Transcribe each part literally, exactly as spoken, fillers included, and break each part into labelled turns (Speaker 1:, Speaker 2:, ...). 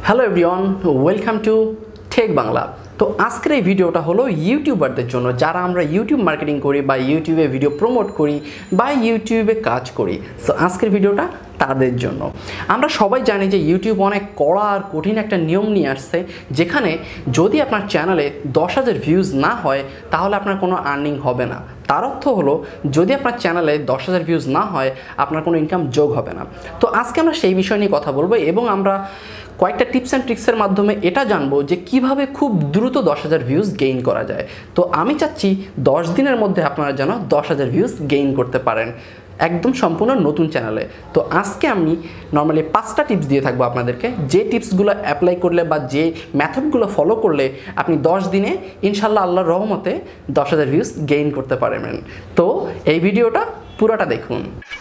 Speaker 1: Hello everyone, welcome to tech Bangla. তো আজকের এই ভিডিওটা হলো ইউটিউবারদের জন্য, যারা আমরা ইউটিউব মার্কেটিং করি বা ইউটিউবে ভিডিও প্রমোট করি বা ইউটিউবে কাজ করি। সো আজকের ভিডিওটা তাদের জন্য। আমরা সবাই জানি যে ইউটিউব অনেক কড়া আর কঠিন একটা নিয়ম নিয়ে আসছে, যেখানে যদি আপনার চ্যানেলে দশ হাজার ভিউজ না হয় তাহলে আপনার কোনো আর্নিং হবে না। তার অর্থ হলো যদি আপনার চ্যানেলে দশ হাজার ভিউজ না হয় আপনার কোনো ইনকাম যোগ হবে না। তো আজকে আমরা সেই বিষয় নিয়ে কথা বলবো এবং আমরা কয়েকটা টিপস অ্যান্ড ট্রিক্সের মাধ্যমে এটা জানবো যে কিভাবে খুব দ্রুত দশ হাজার ভিউজ গেইন করা যায়। তো আমি চাচ্ছি দশ দিনের মধ্যে আপনারা যেন দশ হাজার ভিউজ গেইন করতে পারেন একদম সম্পূর্ণ নতুন চ্যানেলে। তো আজকে আমি নর্মালি পাঁচটা টিপস দিয়ে থাকবো আপনাদেরকে, যে টিপসগুলো অ্যাপ্লাই করলে বা যে মেথডগুলো ফলো করলে আপনি দশ দিনে ইনশাল্লাহ আল্লাহর রহমতে দশ হাজার ভিউজ গেইন করতে পারবেন। তো এই ভিডিওটা পুরোটা দেখুন।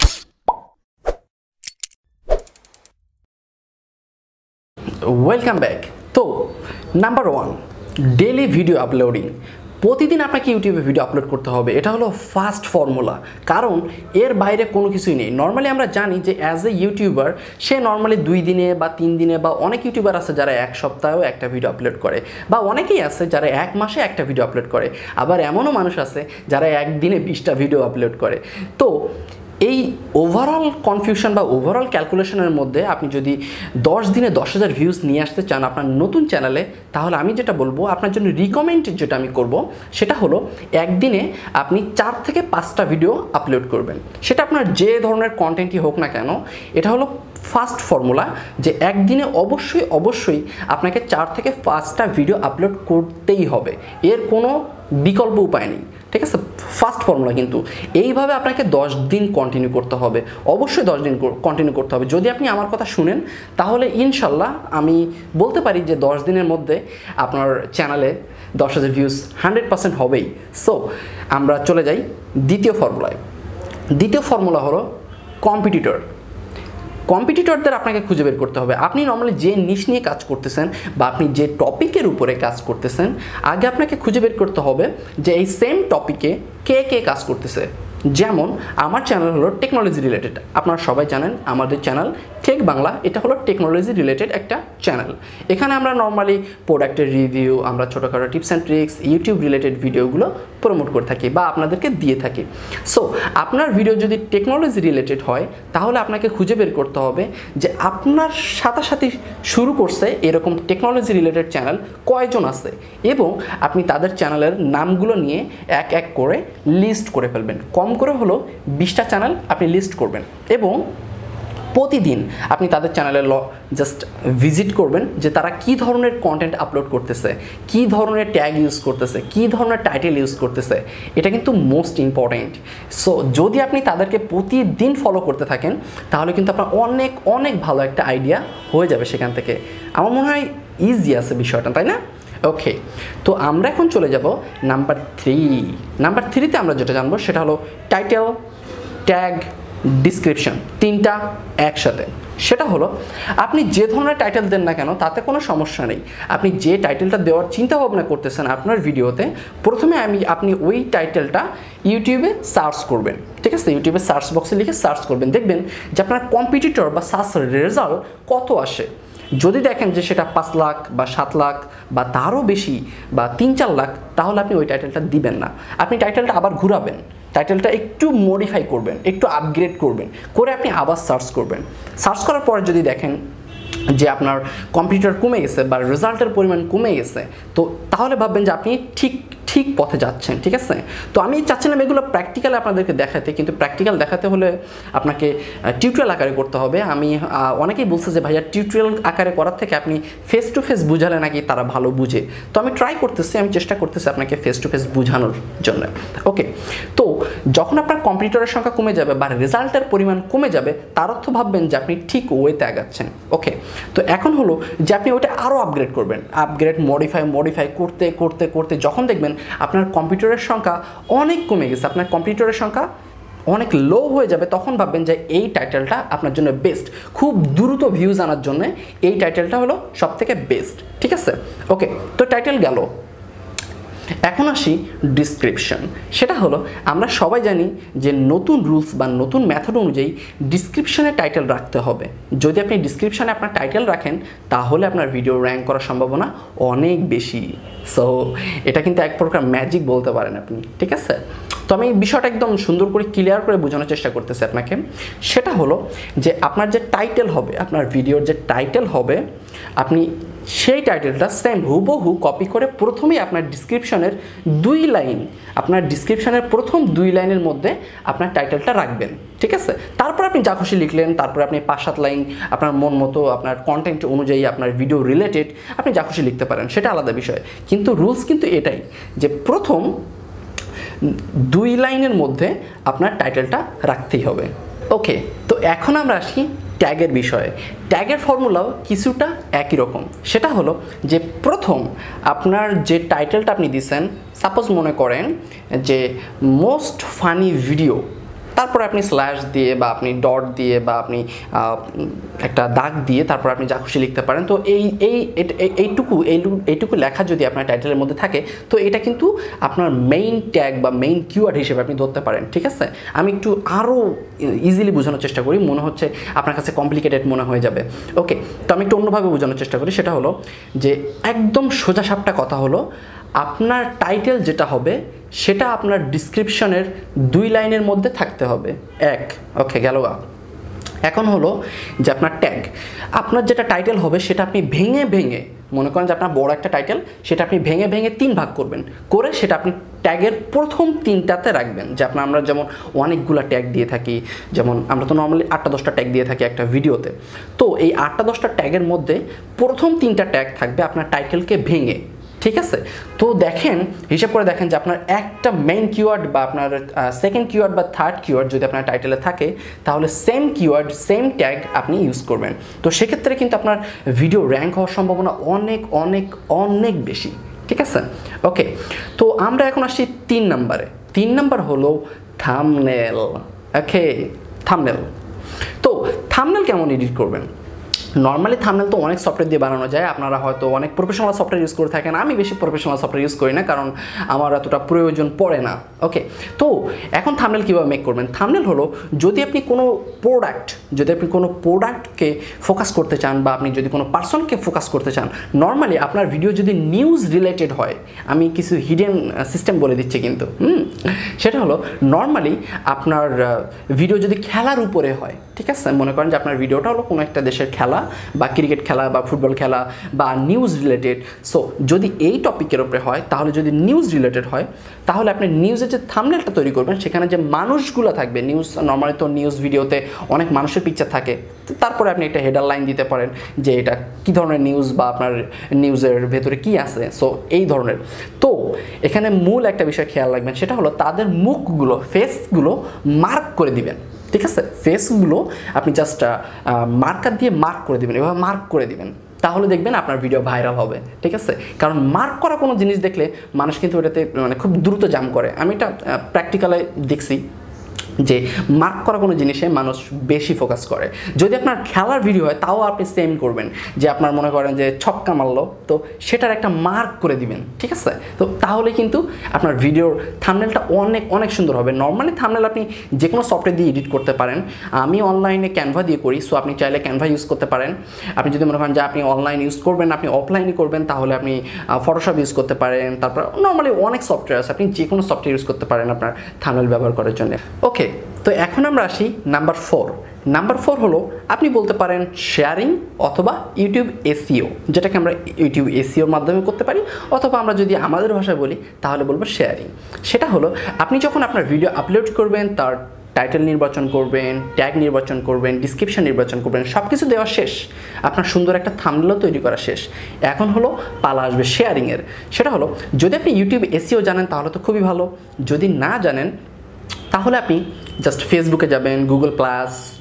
Speaker 1: Welcome back. তো number one, daily video uploading. প্রতিদিন আপনাকে ইউটিউবে ভিডিও আপলোড করতে হবে, এটা হলো ফাস্ট ফর্মুলা, কারণ এর বাইরে কোনো কিছুই নেই। নর্মালি আমরা জানি যে অ্যাজ এ ইউটিউবার সে নর্মালি দুই দিনে বা তিন দিনে, বা অনেক ইউটিউবার আছে যারা এক সপ্তাহেও একটা ভিডিও আপলোড করে, বা অনেকেই আছে যারা এক মাসে একটা ভিডিও আপলোড করে, আবার এমনও মানুষ আছে যারা একদিনে বিশটা ভিডিও আপলোড করে। তো এই ওভারঅল কনফিউশন বা ওভারঅল ক্যালকুলেশনের মধ্যে আপনি যদি দশ দিনে দশ হাজার ভিউজ নিয়ে আসতে চান আপনার নতুন চ্যানেলে, তাহলে আমি যেটা বলবো আপনার জন্য রিকমেন্ড যেটা আমি করব সেটা হলো একদিনে আপনি চার থেকে পাঁচটা ভিডিও আপলোড করবেন। সেটা আপনার যে ধরনের কন্টেন্টই হোক না কেন, এটা হলো ফাস্ট ফর্মুলা যে একদিনে অবশ্যই অবশ্যই আপনাকে চার থেকে পাঁচটা ভিডিও আপলোড করতেই হবে, এর কোনো বিকল্প উপায় নেই। ঠিক আছে, ফাস্ট ফর্মুলা। কিন্তু এইভাবে আপনাকে দশ দিন কন্টিনিউ করতে হবে, অবশ্যই দশ দিন কন্টিনিউ করতে হবে। যদি আপনি আমার কথা শুনেন তাহলে ইনশাল্লাহ আমি বলতে পারি যে দশ দিনের মধ্যে আপনার চ্যানেলে দশ হাজার ভিউজ হান্ড্রেড পার্সেন্ট হবেই। সো আমরা চলে যাই দ্বিতীয় ফর্মুলায়। দ্বিতীয় ফর্মুলা হলো কম্পিটিটর। কম্পিটিটরদের আপনাকে খুঁজে বের করতে হবে। আপনি নর্মালি যে নিশ নিয়ে কাজ করতেছেন বা আপনি যে টপিকের উপরে কাজ করতেছেন, আগে আপনাকে খুঁজে বের করতে হবে যে এই সেম টপিকে কে কে কাজ করতেছে। যেমন আমার চ্যানেল হলো টেকনোলজি রিলেটেড, আপনারা সবাই জানেন আমাদের চ্যানেল টেক বাংলা, এটা হলো টেকনোলজি রিলেটেড একটা চ্যানেল। এখানে আমরা নর্মালি প্রোডাক্টের রিভিউ, আমরা ছোটোখাটো tips and tricks, YouTube related ভিডিওগুলো প্রমোট করে থাকি বা আপনাদেরকে দিয়ে থাকি। সো আপনার ভিডিও যদি টেকনোলজি রিলেটেড হয় তাহলে আপনাকে খুঁজে বের করতে হবে যে আপনার সাথে শুরু করছে এরকম টেকনোলজি রিলেটেড চ্যানেল কয়জন আছে, এবং আপনি তাদের চ্যানেলের নামগুলো নিয়ে এক এক করে লিস্ট করে ফেলবেন। কম করে হলো বিশটা চ্যানেল আপনি লিস্ট করবেন এবং প্রতিদিন আপনি তাদের চ্যানেলে জাস্ট ভিজিট করবেন যে তারা কি ধরনের কন্টেন্ট আপলোড করতেছে, কি ধরনের ট্যাগ ইউজ করতেছে, কি ধরনের টাইটেল ইউজ করতেছে। এটা কিন্তু মোস্ট ইম্পর্টেন্ট। সো যদি আপনি তাদেরকে প্রতিদিন ফলো করতে থাকেন তাহলে কিন্তু আপনার অনেক অনেক ভালো একটা আইডিয়া হয়ে যাবে সেখান থেকে। আমার মনে হয় ইজি আছে বিষয়টা, তাই না? ওকে, তো আমরা এখন চলে যাব নাম্বার থ্রি। নাম্বার থ্রিতে আমরা যেটা জানবো সেটা হলো টাইটেল, ট্যাগ, ডিসক্রিপশন, তিনটা একসাথে। সেটা হলো আপনি যে ধরনের টাইটেল দেন না কেন তাতে কোনো সমস্যা নেই। আপনি যে টাইটেলটা দেওয়ার চিন্তা ভাবনা করতেছেন আপনার ভিডিওতে, প্রথমে আমি আপনি ওই টাইটেলটা ইউটিউবে সার্চ করবেন। ঠিক আছে, ইউটিউবে সার্চ বক্সে লিখে সার্চ করবেন, দেখবেন যে আপনার কম্পিটিটর বা সার্চ রেজাল্ট কত আসে। যদি দেখেন যে সেটা পাঁচ লাখ বা সাত লাখ বা তারও বেশি বা তিন চার লাখ, তাহলে আপনি ওই টাইটেলটা দিবেন না। আপনি টাইটেলটা আবার ঘুরাবেন, টাইটেলটা একটু মডিফাই করবেন, একটু আপগ্রেড করবেন, করে আপনি আবার সার্চ করবেন। সার্চ করার পরে যদি দেখেন যে আপনার কম্পিউটার কমে গেছে বা রেজাল্টের পরিমাণ কমে গেছে, তো তাহলে ভাববেন যে আপনি ঠিক ঠিক পথে যাচ্ছেন। ঠিক আছে, তো আমি চাচ্ছিলাম এগুলো প্র্যাকটিক্যাল আপনাদেরকে দেখাতে, কিন্তু প্র্যাকটিক্যাল দেখাতে হলে আপনাকে টিউটোরিয়াল আকারে করতে হবে। আমি অনেকেই বলছে যে ভাইয়া টিউটোরিয়াল আকারে করার থেকে আপনি ফেস টু ফেস বুঝালে নাকি তারা ভালো বুঝে। তো আমি ট্রাই করতেছি, আমি চেষ্টা করতেছি আপনাকে ফেস টু ফেস বোঝানোর জন্য। ওকে, তো যখন আপনার কম্পিউটারের সংখ্যা কমে যাবে বা রেজাল্টের পরিমাণ কমে যাবে, তার অর্থ ভাববেন যে আপনি ঠিক ওয়েতে আগাচ্ছেন। ওকে, তো এখন হলো যে আপনি ওইটা আরও আপগ্রেড করবেন, আপগ্রেড মডিফাই মডিফাই করতে করতে করতে যখন দেখবেন আপনার কম্পিউটারের সংখ্যা অনেক কমে গেছে, আপনার কম্পিউটারের সংখ্যা অনেক লো হয়ে যাবে, তখন ভাববেন যে এই টাইটেলটা আপনার জন্য বেস্ট। খুব দ্রুত ভিউজ আনার জন্য এই টাইটেলটা হলো সবথেকে বেস্ট। ঠিক আছে, ওকে, তো টাইটেল গেল। এখন আসি ডিসক্রিপশন। সেটা হলো আমরা সবাই জানি যে নতুন রুলস বা নতুন মেথড অনুযায়ী ডিসক্রিপশনে টাইটেল রাখতে হবে। যদি আপনি ডিসক্রিপশনে আপনার টাইটেল রাখেন তাহলে আপনার ভিডিও র্যাঙ্ক করার সম্ভাবনা অনেক বেশি। সো এটা কিন্তু এক প্রকার ম্যাজিক বলতে পারেন আপনি, ঠিক আছে? তো আমি বিষয়টা একদম সুন্দর করে ক্লিয়ার করে বোঝানোর চেষ্টা করতেছি আপনাকে। সেটা হলো যে আপনার যে টাইটেল হবে, আপনার ভিডিওর যে টাইটেল হবে, আপনি সেই টাইটেলটা সেম হুবহু কপি করে প্রথমেই আপনার ডিসক্রিপশনের দুই লাইন, আপনার ডিসক্রিপশনের প্রথম দুই লাইনের মধ্যে আপনার টাইটেলটা রাখবেন, ঠিক আছে? তারপর আপনি যা খুশি লিখলেন, তারপর আপনি পাঁচ সাত লাইন আপনার মন মতো আপনার কন্টেন্ট অনুযায়ী আপনার ভিডিও রিলেটেড আপনি যা খুশি লিখতে পারেন, সেটা আলাদা বিষয়। কিন্তু রুলস কিন্তু এটাই যে প্রথম দুই লাইনের মধ্যে আপনার টাইটেলটা রাখতেই হবে। ওকে, তো এখন আমরা আসি ট্যাগের বিষয়ে। ট্যাগের ফর্মুলাও কিছুটা একই রকম। সেটা হলো যে প্রথম আপনার যে টাইটেলটা আপনি দিচ্ছেন, সাপোজ মনে করেন যে মোস্ট ফানি ভিডিও, তারপর আপনি স্ল্যাশ দিয়ে বা আপনি ডট দিয়ে বা আপনি একটা দাগ দিয়ে তারপর আপনি যা খুশি লিখতে পারেন। তো এই এই এইটুকু এইটুকু লেখা যদি আপনার টাইটেলের মধ্যে থাকে তো এটা কিন্তু আপনার মেইন ট্যাগ বা মেইন কিওয়ার্ড হিসেবে আপনি ধরতে পারেন, ঠিক আছে? আমি একটু আরও ইজিলি বোঝানোর চেষ্টা করি, মনে হচ্ছে আপনার কাছে কমপ্লিকেটেড মনে হয়ে যাবে। ওকে, তো আমি একটু অন্যভাবে বোঝানোর চেষ্টা করি। সেটা হলো যে একদম সোজাসাপটা কথা হলো আপনার টাইটেল যেটা হবে সেটা আপনার ডিসক্রিপশনের দুই লাইনের মধ্যে থাকতে হবে। এক, ওকে গেল। এখন হলো যে আপনার ট্যাগ, আপনার যেটা টাইটেল হবে সেটা আপনি ভেঙে ভেঙে, মনে করেন যে আপনার বড় একটা টাইটেল, সেটা আপনি ভেঙে ভেঙে তিন ভাগ করবেন, করে সেটা আপনি ট্যাগের প্রথম তিনটাতে রাখবেন। যে আপনার আমরা যেমন অনেকগুলো ট্যাগ দিয়ে থাকি, যেমন আমরা তো নর্মালি আটটা দশটা ট্যাগ দিয়ে থাকি একটা ভিডিওতে। তো এই আটটা দশটা ট্যাগের মধ্যে প্রথম তিনটা ট্যাগ থাকবে আপনার টাইটেলকে ভেঙে, ঠিক আছে? তো দেখেন, হিসাব করে দেখেন যে আপনার একটা মেইন কিওয়ার্ড বা আপনার সেকেন্ড কিওয়ার্ড বা থার্ড কিওয়ার্ড যদি আপনার টাইটেলে থাকে তাহলে সেম কিওয়ার্ড সেম ট্যাগ আপনি ইউজ করবেন। তো সেক্ষেত্রে কিন্তু আপনার ভিডিও র্যাঙ্ক হওয়ার সম্ভাবনা অনেক অনেক অনেক বেশি, ঠিক আছে? ওকে, তো আমরা এখন আসছি তিন নাম্বারে। তিন নাম্বার হলো থাম্বনেল। Okay, thumbnail. তো থাম্বনেল কেমন এডিট করবেন? নর্মালি থাম্বনেল তো অনেক সফটওয়্যার দিয়ে বানানো যায়, আপনারা হয়তো অনেক প্রফেশনাল সফটওয়্যার ইউজ করে থাকেন। আমি বেশি প্রফেশনাল সফটওয়্যার ইউজ করি না, কারণ আমার এতটা প্রয়োজন পড়ে না। ওকে, তো এখন থাম্বনেল কীভাবে মেক করবেন? থাম্বনেল হলো যদি আপনি কোনো প্রোডাক্ট যদি আপনি কোনো প্রোডাক্টকে ফোকাস করতে চান বা আপনি যদি কোনো পার্সনকে ফোকাস করতে চান, নর্মালি আপনার ভিডিও যদি নিউজ রিলেটেড হয়, আমি কিছু হিডেন সিস্টেম বলে দিচ্ছি কিন্তু, হুম সেটা হলো নর্মালি আপনার ভিডিও যদি খেলার উপরে হয়, ঠিক আছে? মনে করেন যে আপনার ভিডিওটা হলো কোনো একটা দেশের খেলা বা ক্রিকেট খেলা বা ফুটবল খেলা বা নিউজ রিলেটেড। সো যদি এই টপিকের উপরে হয়, তাহলে যদি নিউজ রিলেটেড হয়, তাহলে আপনি নিউজের যে থাম্বনেলটা তৈরি করবেন সেখানে যে মানুষগুলো থাকবে, নিউজ নর্মালি তো নিউজ ভিডিওতে অনেক মানুষের পিকচার থাকে, তারপরে আপনি একটা হেডার লাইন দিতে পারেন যে এটা কী ধরনের নিউজ বা আপনার নিউজের ভেতরে কি আছে, সো এই ধরনের। তো এখানে মূল একটা বিষয় খেয়াল রাখবেন, সেটা হলো তাদের মুখগুলো, ফেসগুলো মার্ক করে দিবেন, ঠিক আছে? ফেসগুলো আপনি জাস্ট মার্কার দিয়ে মার্ক করে দিবেন, এভাবে মার্ক করে দিবেন, তাহলে দেখবেন আপনার ভিডিও ভাইরাল হবে, ঠিক আছে? কারণ মার্ক করা কোনো জিনিস দেখলে মানুষ কিন্তু ওটাতে মানে খুব দ্রুত জাম্প করে। আমি এটা প্র্যাকটিক্যালে দেখছি যে মার্ক করা কোনো জিনিসে মানুষ বেশি ফোকাস করে। যদি আপনার খেলার ভিডিও হয় তাও আপনি সেম করবেন, যে আপনার মনে করেন যে ছক্কা মারলো, তো সেটার একটা মার্ক করে দিবেন, ঠিক আছে? তো তাহলে কিন্তু আপনার ভিডিওর থাম্বনেলটা অনেক অনেক সুন্দর হবে। নর্মালি থাম্বনেল আপনি যে কোনো সফটওয়্যার দিয়ে এডিট করতে পারেন। আমি অনলাইনে ক্যানভা দিয়ে করি, সো আপনি চাইলে ক্যানভা ইউজ করতে পারেন। আপনি যদি মনে করেন যে আপনি অনলাইন ইউজ করবেন, আপনি অফলাইনে করবেন, তাহলে আপনি ফটোশপ ইউজ করতে পারেন। তারপর নর্মালি অনেক সফটওয়্যার আছে, আপনি যে কোনো সফটওয়্যার ইউজ করতে পারেন আপনার থাম্বনেল ব্যবহার করার জন্য। ওকে, তো এখন আমরা আসি নাম্বার ফোর। নাম্বার ফোর হলো আপনি বলতে পারেন শেয়ারিং অথবা ইউটিউব এসইও, যেটাকে আমরা ইউটিউব এসইওর মাধ্যমে করতে পারি, অথবা আমরা যদি আমাদের ভাষায় বলি তাহলে বলবো শেয়ারিং। সেটা হলো আপনি যখন আপনার ভিডিও আপলোড করবেন, তার টাইটেল নির্বাচন করবেন, ট্যাগ নির্বাচন করবেন, ডিসক্রিপশন নির্বাচন করবেন, সব কিছু দেওয়া শেষ, আপনার সুন্দর একটা থাম্বনেলও তৈরি করা শেষ। এখন হলো পালা আসবে শেয়ারিংয়ের। সেটা হলো যদি আপনি ইউটিউব এসইও জানেন তাহলে তো খুবই ভালো, যদি না জানেন তাহলে আপনি জাস্ট ফেসবুকে যাবেন, Google plus,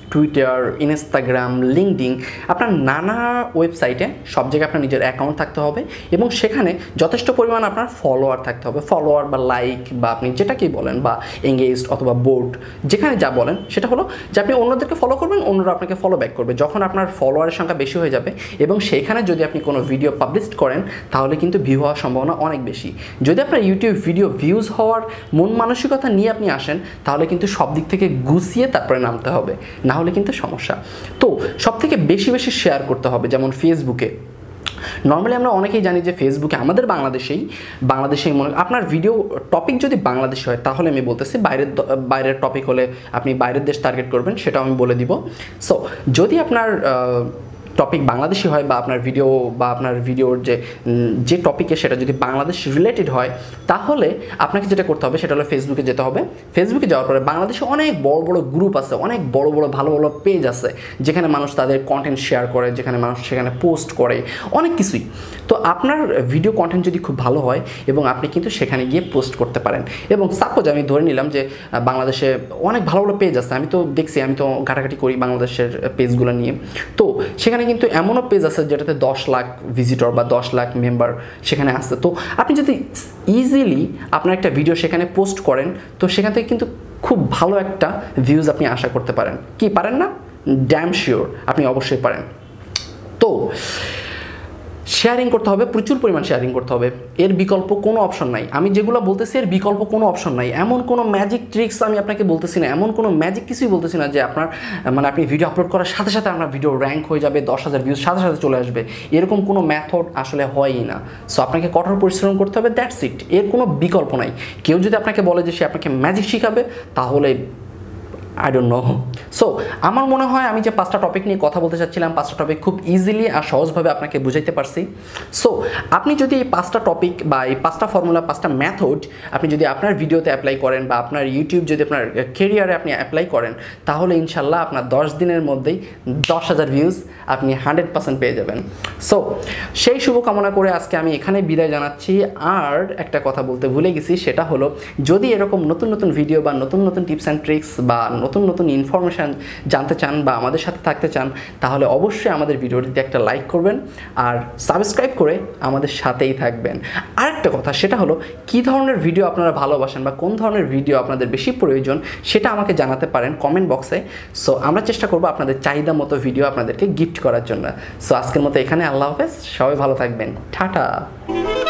Speaker 1: Twitter, Instagram, LinkedIn, আপনার নানা ওয়েবসাইটে সব জায়গায় আপনার নিজের অ্যাকাউন্ট থাকতে হবে এবং সেখানে যথেষ্ট পরিমাণ আপনার ফলোয়ার থাকতে হবে। ফলোয়ার বা লাইক বা আপনি যেটাকেই বলেন বা এঙ্গেজড অথবা বোর্ড, যেখানে যা বলেন সেটা হলো যে আপনি অন্যদেরকে ফলো করবেন, অন্যরা আপনাকে ফলো ব্যাক করবে। যখন আপনার ফলোয়ারের সংখ্যা বেশি হয়ে যাবে এবং সেইখানে যদি আপনি কোনো ভিডিও পাবলিশ করেন তাহলে কিন্তু ভিউ হওয়ার সম্ভাবনা অনেক বেশি। যদি আপনার ইউটিউব ভিডিও ভিউজ হওয়ার মন মানসিকতা নিয়ে আপনি আসেন তাহলে কিন্তু সব দিক থেকে গুছিয়ে তারপরে নামতে হবে, না হলে কিন্তু সমস্যা। তো সব থেকে বেশি বেশি শেয়ার করতে হবে। যেমন ফেসবুকে নর্মালি আমরা অনেকেই জানি যে ফেসবুকে আমাদের বাংলাদেশেই বাংলাদেশেই মনে আপনার ভিডিও টপিক যদি বাংলাদেশে হয় তাহলে আমি বলতেছি, বাইরের বাইরের টপিক হলে আপনি বাইরের দেশ টার্গেট করবেন, সেটাও আমি বলে দিব। সো যদি আপনার টপিক বাংলাদেশি হয় বা আপনার ভিডিও বা আপনার ভিডিওর যে যে টপিকে সেটা যদি বাংলাদেশ রিলেটেড হয় তাহলে আপনাকে যেটা করতে হবে সেটা হলো ফেসবুকে যেতে হবে। ফেসবুকে যাওয়ার পরে বাংলাদেশে অনেক বড় বড় গ্রুপ আছে, অনেক বড় বড় ভালো ভালো পেজ আছে যেখানে মানুষ তাদের কন্টেন্ট শেয়ার করে, যেখানে মানুষ সেখানে পোস্ট করে অনেক কিছুই। তো আপনার ভিডিও কন্টেন্ট যদি খুব ভালো হয় এবং আপনি কিন্তু সেখানে গিয়ে পোস্ট করতে পারেন। এবং সাপোজ আমি ধরে নিলাম যে বাংলাদেশে অনেক ভালো ভালো পেজ আছে, আমি তো দেখছি, আমি তো ঘাটাঘাটি করি বাংলাদেশের পেজগুলো নিয়ে। তো সেখানে কিন্তু এমনও পেজ আছে যেটাতে দশ লাখ ভিজিটর বা দশ লাখ মেম্বার সেখানে আছে। তো আপনি যদি ইজিলি আপনার একটা ভিডিও সেখানে পোস্ট করেন তো সেখান থেকে কিন্তু খুব ভালো একটা ভিউজ আপনি আশা করতে পারেন। কি পারেন না? ড্যাম শিওর আপনি অবশ্যই পারেন। তো শেয়ারিং করতে হবে, প্রচুর পরিমাণ শেয়ারিং করতে হবে, এর বিকল্প কোনো অপশন নাই। আমি যেগুলো বলতেছি এর বিকল্প কোনো অপশন নাই। এমন কোনো ম্যাজিক ট্রিক্স আমি আপনাকে বলতেছি না, এমন কোনো ম্যাজিক কিছুই বলতেছি না যে আপনার মানে আপনি ভিডিও আপলোড করার সাথে সাথে আপনার ভিডিও র্যাঙ্ক হয়ে যাবে, দশ হাজার ভিউজ সাথে সাথে চলে আসবে, এরকম কোনো মেথড আসলে হয়ই না। সো আপনাকে কঠোর পরিশ্রম করতে হবে, দ্যাটস ইট, এর কোনো বিকল্প নাই। কেউ যদি আপনাকে বলে যে সে আপনাকে ম্যাজিক শিখাবে তাহলে আই ডোন্ট নো। সো আমার মনে হয় আমি যে পাঁচটা টপিক নিয়ে কথা বলতে চাচ্ছিলাম, পাঁচটা টপিক খুব ইজিলি আর সহজভাবে আপনাকে বুঝাইতে পারছি। সো আপনি যদি এই পাঁচটা টপিক বা এই পাঁচটা ফর্মুলা, পাঁচটা মেথড আপনি যদি আপনার ভিডিওতে অ্যাপ্লাই করেন বা আপনার ইউটিউব যদি আপনার কেরিয়ারে আপনি অ্যাপ্লাই করেন তাহলে ইনশাল্লাহ আপনার দশ দিনের মধ্যেই দশ হাজার ভিউজ আপনি হান্ড্রেড পার্সেন্ট পেয়ে যাবেন। সো সেই শুভকামনা করে আজকে আমি এখানে বিদায় জানাচ্ছি। আর একটা কথা বলতে ভুলে গেছি, সেটা হলো যদি এরকম নতুন নতুন ভিডিও বা নতুন নতুন টিপস অ্যান্ড ট্রিক্স বা নতুন নতুন ইনফরমেশান জানতে চান বা আমাদের সাথে থাকতে চান তাহলে অবশ্যই আমাদের ভিডিওটিতে একটা লাইক করবেন আর সাবস্ক্রাইব করে আমাদের সাথেই থাকবেন। আরেকটা কথা, সেটা হলো কী ধরনের ভিডিও আপনারা ভালোবাসেন বা কোন ধরনের ভিডিও আপনাদের বেশি প্রয়োজন সেটা আমাকে জানাতে পারেন কমেন্ট বক্সে। সো আমরা চেষ্টা করবো আপনাদের চাহিদা মতো ভিডিও আপনাদেরকে গিফট করার জন্য। সো আজকের মতো এখানে, আল্লাহ হাফেজ, সবাই ভালো থাকবেন, টাটা।